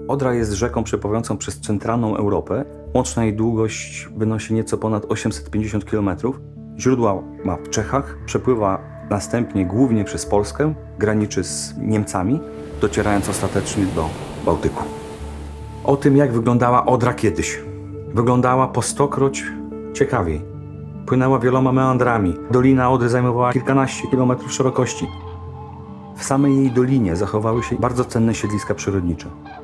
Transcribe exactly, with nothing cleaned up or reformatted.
Odra jest rzeką przepływającą przez centralną Europę. Łączna jej długość wynosi nieco ponad osiemset pięćdziesiąt kilometrów. Źródła ma w Czechach, przepływa następnie głównie przez Polskę, graniczy z Niemcami, docierając ostatecznie do Bałtyku. O tym, jak wyglądała Odra kiedyś. Wyglądała po stokroć ciekawiej. Płynęła wieloma meandrami. Dolina Odry zajmowała kilkanaście kilometrów szerokości. W samej jej dolinie zachowały się bardzo cenne siedliska przyrodnicze.